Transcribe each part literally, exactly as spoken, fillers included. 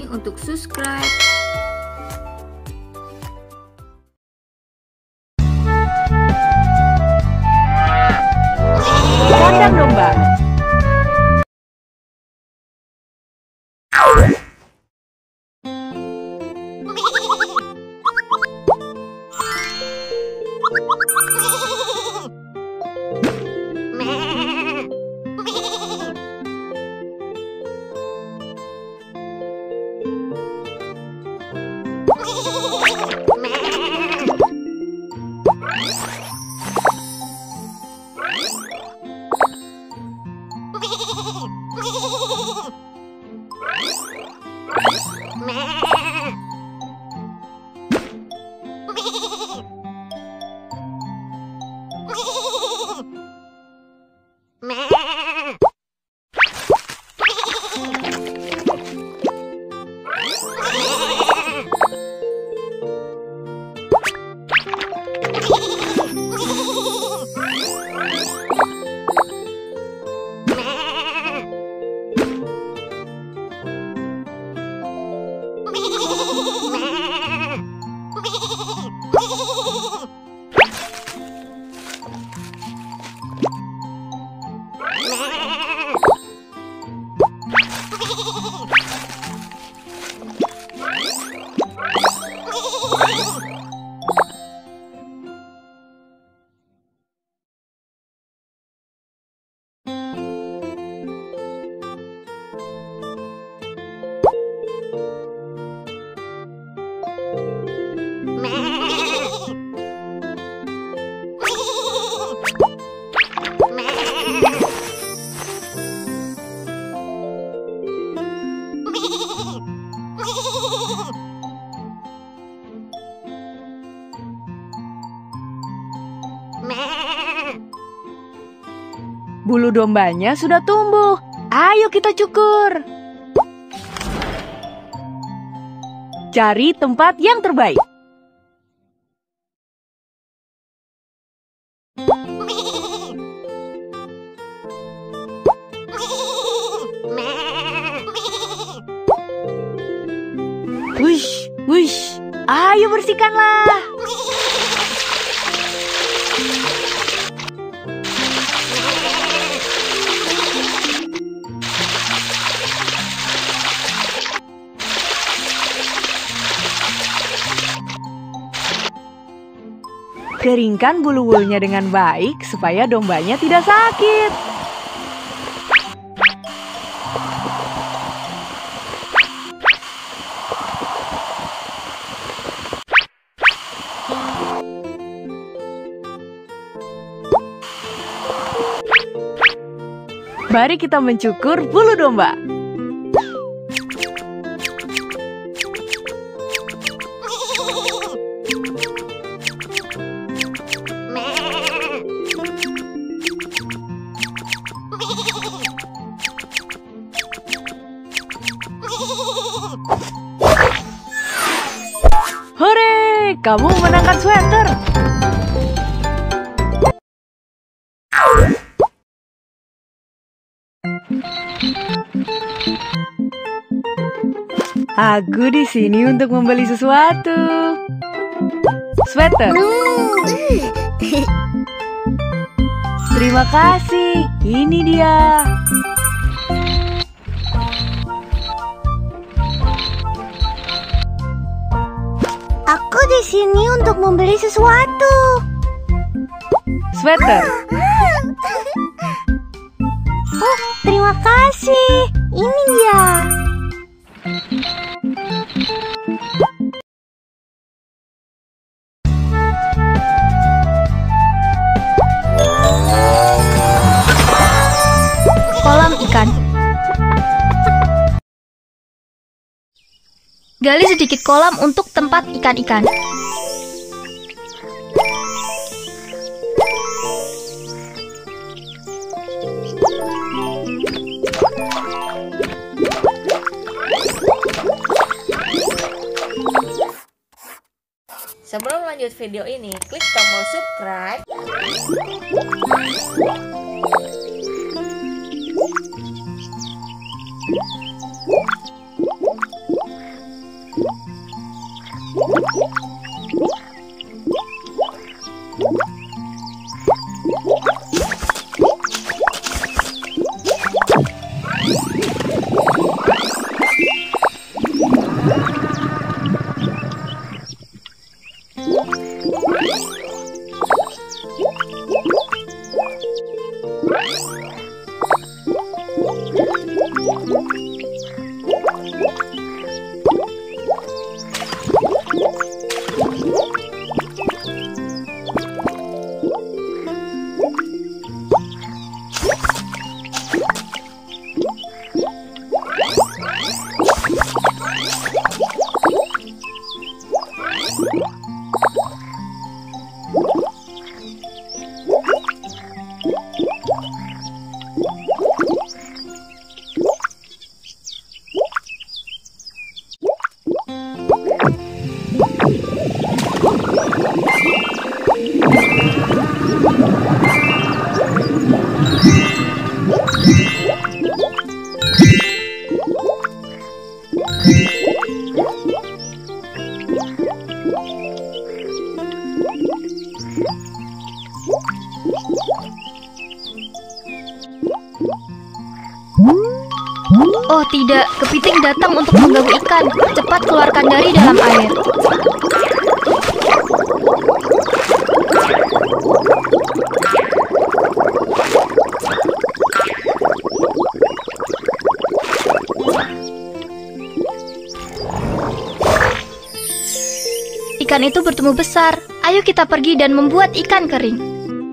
untuk subscribe. Kandang domba. Bulu dombanya sudah tumbuh. Ayo kita cukur. Cari tempat yang terbaik. Wush, wush. Ayo bersihkanlah. Keringkan bulu-bulunya dengan baik supaya dombanya tidak sakit. Mari kita mencukur bulu domba. Hore, kamu memenangkan sweater. Aku di sini untuk membeli sesuatu. Sweater. Terima kasih. Ini dia. Aku di sini untuk membeli sesuatu. Sweater. Oh, terima kasih. Ini dia. Kolam ikan. Gali sedikit kolam untuk tempat ikan-ikan. Sebelum lanjut video ini, klik tombol subscribe. Oh tidak, kepiting datang untuk mengganggu ikan. Cepat keluarkan dari dalam air. Ikan itu bertumbuh besar. Ayo kita pergi dan membuat ikan kering.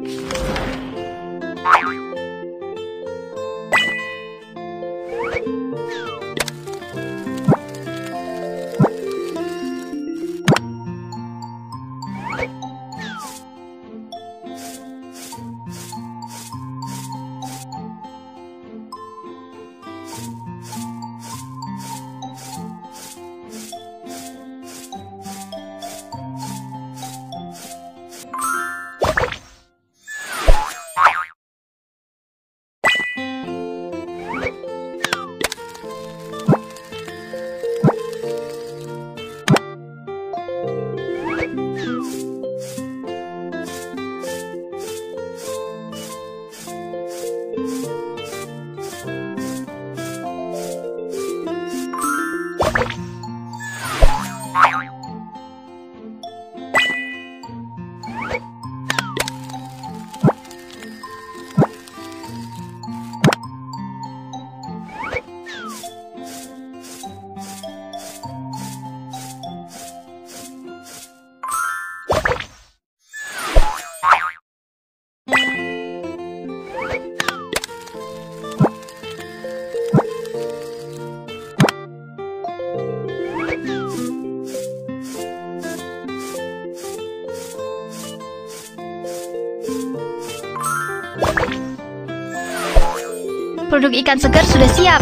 Produk ikan segar sudah siap.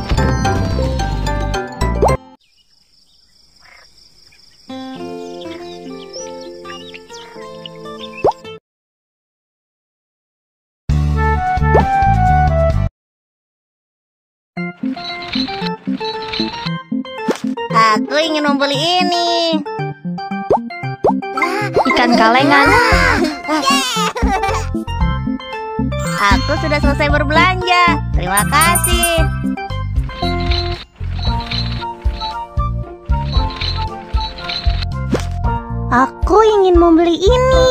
Aku ingin membeli ini. Ikan kalengan. Aku sudah selesai berbelanja. Terima kasih. Aku ingin membeli ini.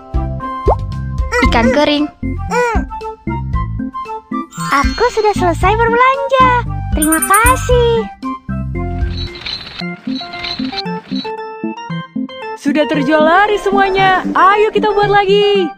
Ikan kering. Aku sudah selesai berbelanja. Terima kasih. Sudah terjual laris semuanya. Ayo kita buat lagi.